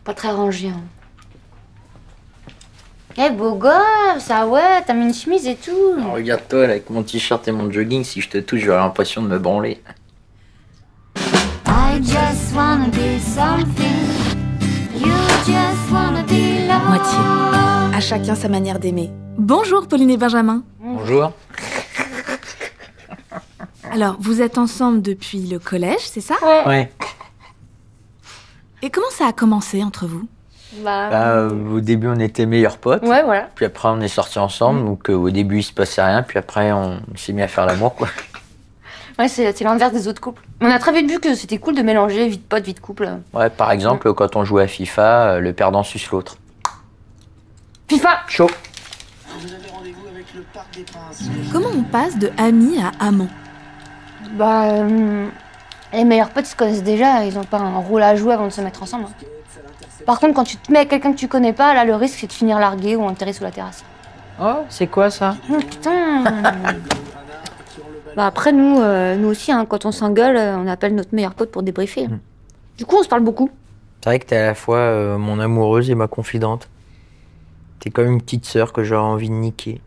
Pas très rangé, hein. Eh, beau gosse, ah ouais, t'as mis une chemise et tout. Alors, regarde-toi, là, avec mon t-shirt et mon jogging, si je te touche, j'aurais l'impression de me branler. I just wanna be something. You just wanna be loved. Moitié. À chacun sa manière d'aimer. Bonjour Pauline et Benjamin. Bonjour. Alors, vous êtes ensemble depuis le collège, c'est ça? Ouais. Et comment ça a commencé entre vous? Au début, on était meilleurs potes. Ouais, voilà. Puis après, on est sortis ensemble. Donc, au début, il se passait rien. Puis après, on s'est mis à faire l'amour, quoi. Ouais, c'est l'inverse des autres couples. On a très vite vu que c'était cool de mélanger vie de pote, vie de couple. Ouais, par exemple, quand on jouait à FIFA, le perdant suce l'autre. FIFA! Chaud. Vous avez rendez-vous avec le Parc des Princes. Comment on passe de amis à amants? Les meilleurs potes se connaissent déjà, ils ont pas un rôle à jouer avant de se mettre ensemble. Hein. Par contre, quand tu te mets avec quelqu'un que tu connais pas, là, le risque, c'est de finir largué ou enterré sous la terrasse. Oh, c'est quoi ça? Putain. Après, nous aussi, hein, quand on s'engueule, on appelle notre meilleur pote pour débriefer. Du coup, on se parle beaucoup. C'est vrai que t'es à la fois mon amoureuse et ma confidente. T'es comme une petite sœur que j'aurais envie de niquer.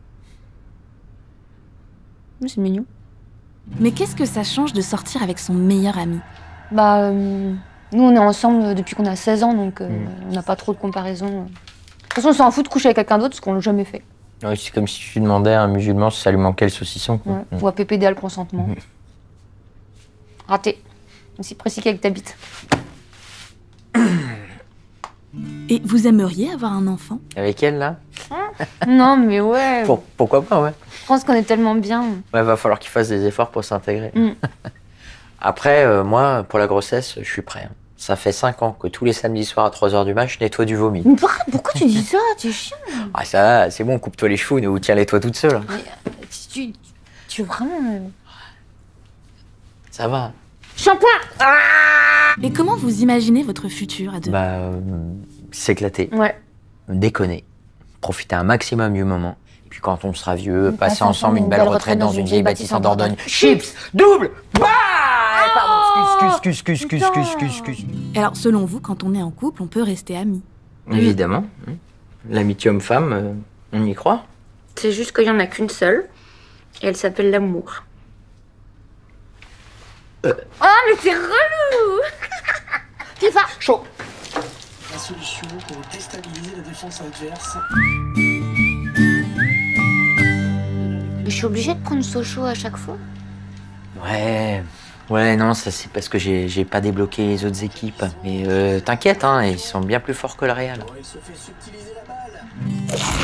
C'est mignon. Mais qu'est-ce que ça change de sortir avec son meilleur ami? Nous, on est ensemble depuis qu'on a 16 ans, donc on n'a pas trop de comparaison. De toute façon, on s'en fout de coucher avec quelqu'un d'autre, parce qu'on l'a jamais fait. Ouais, c'est comme si tu demandais à un musulman si ça lui manquait le saucisson, quoi. Ouais. Ou à PPD le consentement. Raté. Aussi précis qu'avec ta bite. Et vous aimeriez avoir un enfant? Avec elle, là? Non, mais ouais. Pourquoi pas, ouais. Je pense qu'on est tellement bien. Ouais, va falloir qu'il fasse des efforts pour s'intégrer. Après, moi, pour la grossesse, je suis prêt. Hein. Ça fait 5 ans que tous les samedis soirs à 3h du mat, je nettoie du vomi. Mais pourquoi tu dis ça? T'es chiant. Ah, ça va, c'est bon, coupe-toi les cheveux ou tiens-les-toi toute seule. Hein. Mais tu vraiment... Ça va. Shampoing. Et comment vous imaginez votre futur à deux? S'éclater. Ouais. Déconner. Profiter un maximum du moment. Et puis quand on sera vieux, passer ensemble une belle retraite dans une vieille bâtisse en Dordogne. Chips, double, bah pardon, excuse. Et alors, selon vous, quand on est en couple, on peut rester amis? Évidemment. L'amitié homme-femme, on y croit. C'est juste qu'il y en a qu'une seule. Et elle s'appelle l'amour. Oh, mais c'est relou. FIFA. Chaud. La solution pour déstabiliser la défense adverse. Je suis obligée de prendre Sochaux à chaque fois. Ouais, non, ça c'est parce que j'ai pas débloqué les autres équipes. Mais t'inquiète, hein, ils sont bien plus forts que le Real. Il se fait subtiliser la balle.